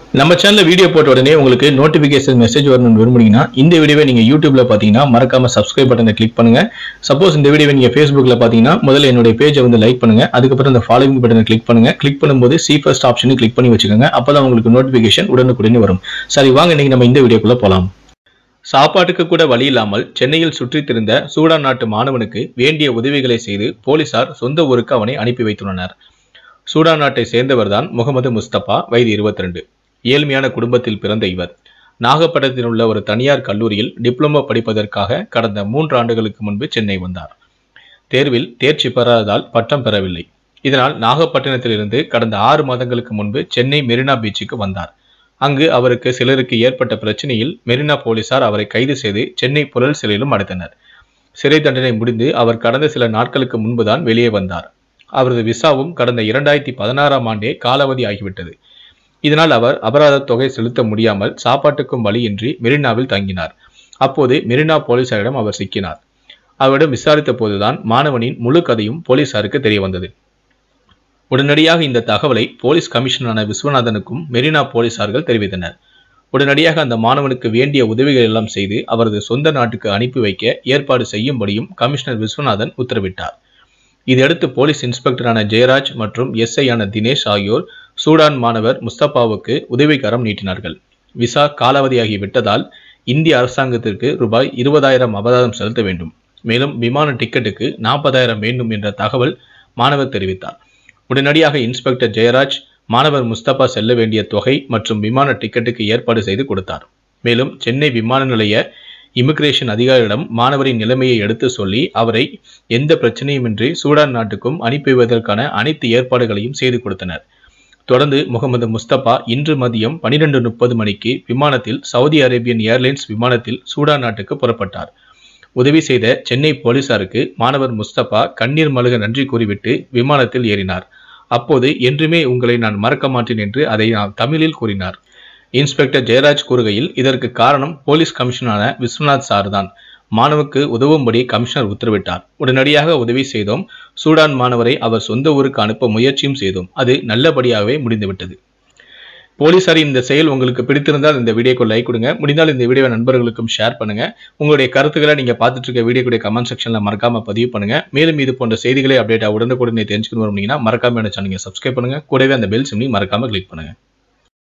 நம்ம சேனல்ல வீடியோ போட்ட உடனே உங்களுக்கு நோட்டிபிகேஷன் மெசேஜ் வரணும்னு விரும்புனீங்கன்னா இந்த வீடியோவை நீங்க யூடியூப்ல பாத்தீங்கன்னா மறக்காம சப்ஸ்கிரைப் பட்டனை கிளிக் பண்ணுங்க. சப்போஸ் இந்த வீடியோவை நீங்க Facebookல பாத்தீங்கன்னா முதல்ல என்னோட பேஜை வந்து லைக் பண்ணுங்க. அதுக்கப்புறம் இந்த ஃபாலோவிங் பட்டனை கிளிக் பண்ணுங்க. கிளிக் பண்ணும்போது see first ஆப்ஷனை கிளிக் பண்ணி வச்சுக்கோங்க. அப்பதான் உங்களுக்கு நோட்டிபிகேஷன் உடனுக்குடனே வரும். சரி வாங்க இன்னைக்கு நம்ம இந்த வீடியோக்குள்ள போலாம். சாப்பாட்டுக்கு கூட வழி இல்லாமல் சென்னையில் சுற்றித் திரிந்த சூடான் நாட்டு மாணவனுக்கு வேண்டிய உதவிகளை செய்து போலீசார் சொந்த ஊருக்கு அவனை அனுப்பி வைத்துள்ளனர். சூடான் நாட்டை சேர்ந்தவர்தான் முகமது முஸ்தபா, வயது 22. ஏழ்மையான குடும்பத்தில் பிறந்த இவர் நாகப்பட்டினத்தில் உள்ள ஒரு தனியார் கல்லூரியில் டிப்ளமோ படிப்பதற்காக கடந்த 3 ஆண்டுகளுக்கு முன்பு சென்னை வந்தார். தேர்வில் தேர்ச்சி பெறாததால் பட்டம் பெறவில்லை. இதனால் நாகப்பட்டினத்திலிருந்து கடந்த 6 மாதங்களுக்கு முன்பு சென்னை மெரினா பீச்சுக்கு வந்தார். அங்கு அவருக்கு சிலருக்கு ஏற்பட்ட பிரச்சனையில் மெரினா போலீசார் அவரை கைது செய்து சென்னை புழல் சிறையிலும் அடைத்தனர். சிறை தண்டனை முடிந்து அவர் கடந்த சில நாட்களுக்கு முன்புதான் வெளியே வந்தார். அவரது விசாவும் கடந்த 2016ஆம் ஆண்டே காலாவதி ஆகிவிட்டது. இதனால் அவர் அபராத தொகை செலுத்த முடியாமல் சாப்பாட்டுக்கும் வழியின்றி மெரினாவில் தங்கினார். அப்போது மெரினா போலீசாரிடம் அவர் சிக்கினார். அவரிடம் விசாரித்த போதுதான் மாணவனின் முழு கதையும் போலீசாருக்கு தெரிய வந்தது. உடனடியாக இந்த தகவலை போலீஸ் கமிஷனரான விஸ்வநாதனுக்கும் மெரினா போலீசார்கள் தெரிவித்தனர். உடனடியாக அந்த மாணவனுக்கு வேண்டிய உதவிகள் எல்லாம் செய்து அவரது சொந்த நாட்டுக்கு அனுப்பி வைக்க ஏற்பாடு செய்யும்படியும் கமிஷனர் விஸ்வநாதன் உத்தரவிட்டார். இதையடுத்து போலீஸ் இன்ஸ்பெக்டரான ஜெயராஜ் மற்றும் எஸ்ஐ ஆன தினேஷ் ஆகியோர் சூடான் மாணவர் முஸ்தபாவுக்கு உதவிக்கரம் நீட்டினார்கள். விசா காலாவதியாகி விட்டதால் இந்திய அரசாங்கத்திற்கு ரூபாய் 20,000 அபராதம் செலுத்த வேண்டும். மேலும் விமான டிக்கெட்டுக்கு 40,000 வேண்டும் என்ற தகவல் மாணவர் தெரிவித்தார். உடனடியாக இன்ஸ்பெக்டர் ஜெயராஜ் மாணவர் முஸ்தபா செல்ல வேண்டிய தொகை மற்றும் விமான டிக்கெட்டுக்கு ஏற்பாடு செய்து கொடுத்தார். மேலும் சென்னை விமான நிலைய இமிகிரேஷன் அதிகாரியிடம் மாணவரின் நிலைமையை எடுத்து சொல்லி அவரை எந்த பிரச்சனையுமின்றி சூடான் நாட்டுக்கும் அனுப்பி வைப்பதற்கான அனைத்து ஏற்பாடுகளையும் செய்து கொடுத்தனர். தொடர்ந்து முகமது முஸ்தபா இன்று மதியம் 12:30 மணிக்கு விமானத்தில் சவுதி அரேபியன் ஏர்லைன்ஸ் விமானத்தில் சூடான் நாட்டுக்கு புறப்பட்டார். உதவி செய்த சென்னை போலீசாருக்கு மாணவர் முஸ்தபா கண்ணீர் மல்க நன்றி கூறிவிட்டு விமானத்தில் ஏறினார். அப்போது என்றுமே உங்களை நான் மறக்க மாட்டேன் என்று அதை தமிழில் கூறினார். இன்ஸ்பெக்டர் ஜெயராஜ் கூறுகையில் இதற்கு காரணம் போலீஸ் கமிஷனரான விஸ்வநாத் சார் தான். மாணவருக்கு உதவும்படி கமிஷனர் உத்தரவிட்டார். உடனடியாக உதவி செய்தோம். சூடான் மாணவரை அவர் சொந்த ஊருக்கு அனுப்ப முயற்சியும் செய்தோம். அது நல்லபடியாகவே முடிந்துவிட்டது. போலீசாரின் இந்த செயல் உங்களுக்கு பிடித்திருந்தால் இந்த வீடியோக்கு லைக் கொடுங்க. முடிந்தால் இந்த வீடியோவை நண்பர்களுக்கும் ஷேர் பண்ணுங்க. உங்களுடைய கருத்துக்களை நீங்க பார்த்துட்டு இருக்க வீடியோக்குடைய கமெண்ட் செக்ஷன்ல மறக்காம பதிவு பண்ணுங்க. மேலும் இது போன்ற செய்திகளை அப்டேட்டா உடனுக்குடனே தெரிஞ்சுக்கணும் அப்படின்னா மறக்காம என்ன சேனலை சப்ஸ்கிரைப் பண்ணுங்க. கூடவே அந்த பெல் சிம்லையும் மறக்காம கிளிக் பண்ணுங்க.